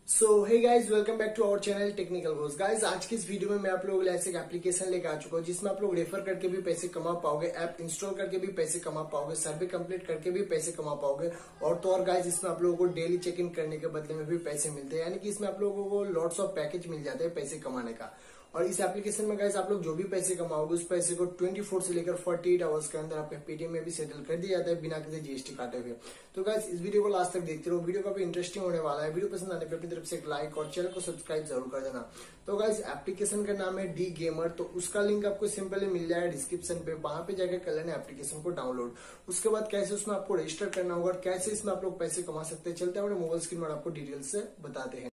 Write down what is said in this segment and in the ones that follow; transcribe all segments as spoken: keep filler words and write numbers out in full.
So hey guys, welcome back to our channel technical Goss. Guys, आज की इस video में मैं आप लोगों के लिए ऐसे एक एप्लीकेशन लेकर आ चुका हूँ जिसमें आप लोग रेफर करके भी पैसे कमा पाओगे, ऐप इंस्टॉल करके भी पैसे कमा पाओगे, सर्वे कंप्लीट करके भी पैसे कमा पाओगे। और तो और गाइज, इसमें आप लोगों को डेली चेक इन करने के बदले में भी पैसे मिलते हैं, यानी कि इसमें आप लोगों को लॉट्स ऑफ पैकेज मिल जाते हैं पैसे कमाने का। और इस एप्लीकेशन में गाइस आप लोग जो भी पैसे कमाओगे उस पैसे को चौबीस से लेकर अड़तालीस आवर्स के अंदर आपके पेटीएम में भी सेटल कर दिया जाता है बिना किसी जीएसटी काटे हुए। तो गाइस, इस वीडियो को लास्ट तक देखते रहो, वीडियो काफी इंटरेस्टिंग होने वाला है। वीडियो पसंद आने पर अपनी तरफ से एक लाइक और चैनल को सब्सक्राइब जरूर कर देना। तो गाइस, एप्लीकेशन का नाम है डी गेमर, तो उसका लिंक आपको सिंपली मिल जाएगा डिस्क्रिप्शन पे, वहां पे जाकर कर लेना एप्लीकेशन को डाउनलोड। उसके बाद कैसे उसमें आपको रजिस्टर करना होगा और कैसे इसमें आप लोग पैसे कमा सकते हैं, चलते हैं अपने मोबाइल स्क्रीन पर आपको डिटेल से बताते हैं।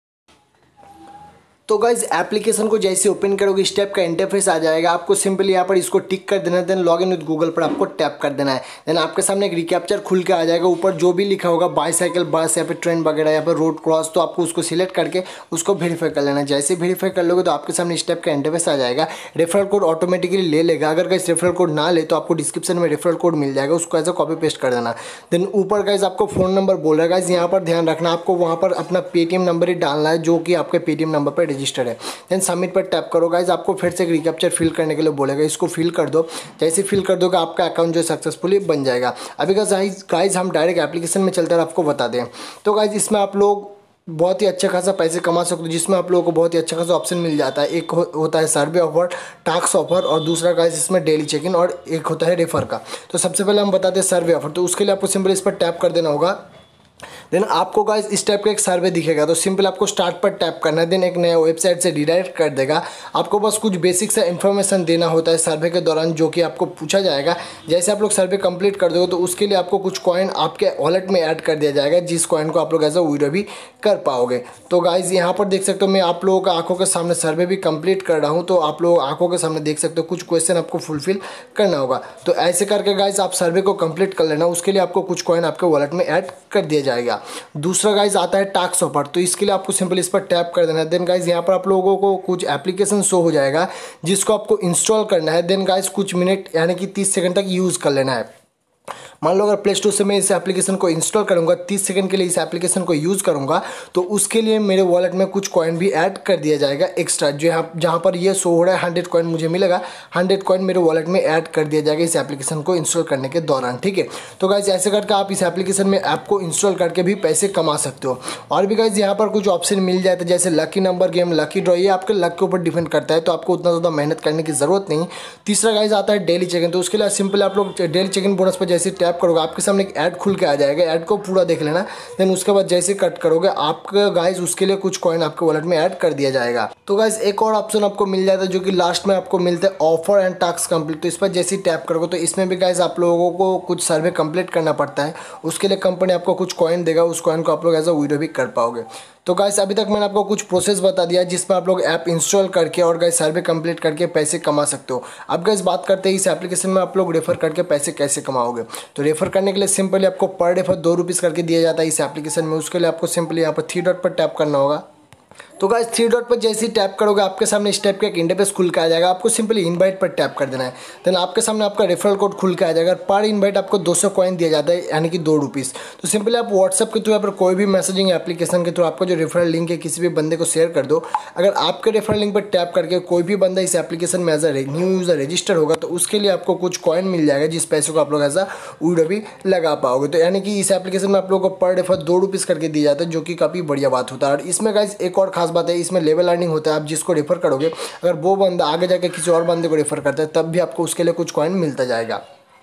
तो गाइज, एप्लीकेशन को जैसे ओपन करोगे स्टेप का इंटरफेस आ जाएगा। आपको सिंपली यहाँ पर इसको टिक कर देना है, then log in with Google पर आपको टैप कर देना है। देन आपके सामने एक रिकैप्चर खुल के आ जाएगा, ऊपर जो भी लिखा होगा बाईसाइकिल, बस, यहाँ पे ट्रेन वगैरह, यहाँ पर रोड क्रॉस, तो आपको उसको सिलेक्ट करके उसको वेरीफाई कर लेना है। जैसे वेरीफाई कर लोगे तो आपके सामने स्टेप का इंटरफेस आ जाएगा। रेफरल कोड ऑटोमेटिकली ले लेगा, अगर गाइस रेफरल कोड ना ले तो आपको डिस्क्रिप्शन में रेफरल कोड मिल जाएगा, उसको ऐसा कॉपी पेस्ट कर देना। देन ऊपर गाइस आपको फोन नंबर बोल रहा है, गाइस यहाँ पर ध्यान रखना, आपको वहाँ पर अपना पेटीएम नंबर ही डालना है जो कि आपके पेटीएम नंबर पर रजिस्टर्ड है। सबमिट पर टैप करो। गाइज, आपको फिर से एक रिकैप्चर फिल करने के लिए बोलेगा, इसको फिल कर दो। जैसे फिल कर दोगे आपका अकाउंट जो सक्सेसफुली बन जाएगा। अभी गाइज हम डायरेक्ट एप्लीकेशन में चलते हैं, आपको बता दें। तो गाइज, इसमें आप लोग बहुत ही अच्छा खासा पैसे कमा सकते हो, जिसमें आप लोगों को बहुत ही अच्छा खासा ऑप्शन मिल जाता है। एक हो, होता है सर्वे ऑफर, टास्क ऑफर, और दूसरा गाइज इसमें डेली चेक इन, और एक होता है रेफर का। तो सबसे पहले हम बताते हैं सर्वे ऑफर। तो उसके लिए आपको सिंपल इस पर टैप कर देना होगा। देन आपको गाइस इस टाइप का एक सर्वे दिखेगा, तो सिंपल आपको स्टार्ट पर टैप करना है। देन एक नया वेबसाइट से रिडायरेक्ट कर देगा। आपको बस कुछ बेसिक सा इन्फॉर्मेशन देना होता है सर्वे के दौरान, जो कि आपको पूछा जाएगा। जैसे आप लोग सर्वे कंप्लीट कर दोगे तो उसके लिए आपको कुछ कॉइन आपके वॉलेट में ऐड कर दिया जाएगा, जिस कॉइन को आप लोग एज अ विड्रॉ भी कर पाओगे। तो गाइज यहाँ पर देख सकते हो, मैं आप लोगों का आंखों के सामने सर्वे भी कंप्लीट कर रहा हूँ, तो आप लोग आंखों के सामने देख सकते हो कुछ क्वेश्चन आपको फुलफिल करना होगा। तो ऐसे करके गाइज आप सर्वे को कंप्लीट कर लेना, उसके लिए आपको कुछ कॉइन आपके वॉलेट में ऐड कर दिया जाएगा। दूसरा गाइज आता है टास्क ऑफर, तो इसके लिए आपको सिंपल इस पर टैप कर देना है। देन गाइज यहाँ पर आप लोगों को कुछ एप्लीकेशन शो हो जाएगा जिसको आपको इंस्टॉल करना है। देन गाइज कुछ मिनट यानी कि तीस सेकंड तक यूज़ कर लेना है। मान लो अगर प्ले स्टोर से मैं इस एप्लीकेशन को इंस्टॉल करूंगा, तीस सेकंड के लिए इस एप्लीकेशन को यूज़ करूंगा, तो उसके लिए मेरे वॉलेट में कुछ कॉइन भी ऐड कर दिया जाएगा एक्स्ट्रा। जो यहाँ जहाँ पर ये शो हो रहा है हंड्रेड कॉइन मुझे मिलेगा, हंड्रेड कॉइन मेरे वॉलेट में ऐड कर दिया जाएगा इस एप्लीकेशन को इंस्टॉल करने के दौरान। ठीक है, तो गाइज ऐसे करके आप इस एप्लीकेशन में ऐप को इंस्टॉल करके भी पैसे कमा सकते हो। और भी गाइज यहाँ पर कुछ ऑप्शन मिल जाते हैं, जैसे lucky number game, lucky draw, ये आपके लक के ऊपर डिपेंड करता है, तो आपको उतना ज़्यादा मेहनत करने की जरूरत नहीं। तीसरा गाइज आता है डेली चेक इन, तो उसके लिए सिंपल आप लोग डेली चेक इन बोनस पर जैसे टैप करोगे आपके सामने ऐड खुल के आ जाएगा। ऐड को पूरा देख लेना। देन उसके बाद जैसे कट करोगे आपका गाइस उसके लिए कुछ कॉइन आपके वॉलेट में ऐड कर दिया जाएगा। तो गाइस एक और ऑप्शन आपको मिल जाता है जो कि लास्ट में आपको मिलता है ऑफर एंड टास्क कंप्लीट। तो इस पर जैसे ही टैप करोगे तो इसमें भी गाइस आप लोगों को कुछ सर्वे कंप्लीट करना पड़ता है, उसके लिए कंपनी आपको कुछ कॉइन देगा, उस कॉइन को आप लोग एज अ विड्रॉ भी कर पाओगे। तो गाइस अभी तक मैंने आपको कुछ प्रोसेस बता दिया जिसमें आप लोग ऐप इंस्टॉल करके और गाइस सर्वे कंप्लीट करके पैसे कमा सकते हो। अब गाइस बात करते हैं इस एप्लीकेशन में आप लोग रेफर करके पैसे कैसे कमाओगे। तो रेफर करने के लिए सिंपली आपको पर रेफर दो रुपीज़ करके दिया जाता है इस एप्लीकेशन में। उसके लिए आपको सिंपली यहाँ पर थ्री डॉट पर टैप करना होगा। तो गाइस थ्री डॉट पर जैसे ही टैप करोगे आपके सामने इस टाइप का एक इंटरफेस खुल के आ जाएगा। आपको सिंपली इनवाइट पर टैप कर देना है। देन आपके सामने आपका रेफरल कोड खुल के आ जाएगा। पर इनवाइट आपको दो सौ कॉइन दिया जाता है, यानी कि दो रुपीज़। तो सिंपली आप व्हाट्सअप के थ्रू या फिर कोई भी मैसेजिंग एप्लीकेशन के थ्रू आपका जो रेफरल लिंक है किसी भी बंदे को शेयर कर दो। अगर आपके रेफरल लिंक पर टैप करके कोई भी बंदा इस एप्लीकेशन में as a new user register होगा तो उसके लिए आपको कुछ कॉइन मिल जाएगा, जिस पैसे को आप लोग एज अ विड्रॉ भी लगा पाओगे। तो यानी कि इस एप्लीकेशन में आप लोगों को पर रेफर दो रुपीज़ करके दिया जाता है, जो कि काफ़ी बढ़िया बात होता है। और इसमें गाइस एक और खास बात है, इसमें लेवल अर्निंग होता है। आप जिसको रेफर करोगे अगर वो बंदा आगे जाके किसी और बंदे को रेफर करता है तब भी आपको उसके लिए कुछ कॉइन मिलता जाएगा।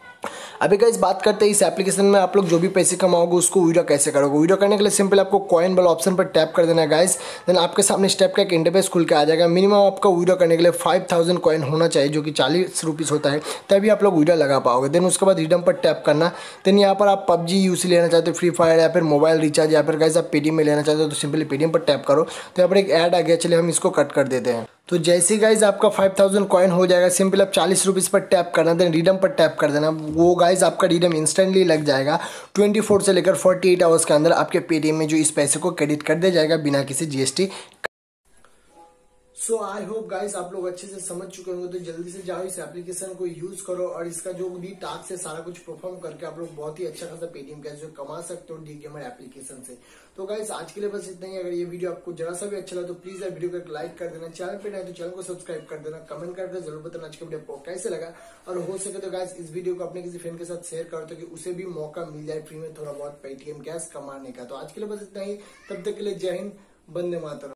अभी गाइस बात करते हैं इस एप्लीकेशन में आप लोग जो भी पैसे कमाओगे उसको विड्रॉ कैसे करोगे। विड्रॉ करने के लिए सिंपल आपको कॉइन वाला ऑप्शन पर टैप कर देना है गाइस। देन आपके सामने स्टेप का एक इंटरफेस खुल के आ जाएगा। मिनिमम आपका विड्रॉ करने के लिए फाइव थाउजेंड कॉइन होना चाहिए, जो कि चालीस रुपीज़ होता है, तभी आप लोग विड्रॉ लगा पाओगे। देन उसके बाद रिडम पर टैप करना। देन यहाँ पर आप पबजी यूसी लेना चाहते हो, फ्री फायर, या फिर मोबाइल रिचार्ज, या फिर गाइस आप पेटीएम में लेना चाहते हो तो सिंपली पेटीएम पर टैप करो। तो यहाँ पर एक ऐड आ गया, चलिए हम इसको कट कर देते हैं। तो जैसे गाइज आपका फाइव थाउजेंड कॉइन हो जाएगा, सिंपल आप चालीस रुपीज़ पर टैप करना, देन रिडम पर टैप कर देना। वो गाइज आपका रिडम इंस्टेंटली लग जाएगा। चौबीस से लेकर अड़तालीस आवर्स के अंदर आपके पेटीएम में जो इस पैसे को क्रेडिट कर दिया जाएगा बिना किसी GST. So I hope guys आप लोग अच्छे से समझ चुके होंगे, तो जल्दी से जाओ इस एप्लीकेशन को यूज करो और इसका जो भी टास्क है सारा कुछ परफॉर्म करके आप लोग बहुत ही अच्छा खासा पेटीएम कैश जो कमा सकते हो डी गेमर एप्लीकेशन से। तो गाइस आज के लिए बस इतना ही। अगर ये वीडियो आपको जरा सा भी अच्छा लगा तो प्लीज यार वीडियो को एक लाइक कर देना, चैनल पे नहीं तो चैनल को सब्सक्राइब कर देना, कमेंट करके जरूर बताना आज का वीडियो आपको कैसे लगा। और हो सके तो गाइस इस वीडियो को अपने किसी फ्रेंड के साथ शेयर करो ताकि उसे भी मौका मिल जाए फ्री में थोड़ा बहुत पेटीएम कैश कमाने का। तो आज के लिए बस इतना ही, तब तक के लिए जय हिंद, वंदे मातरम।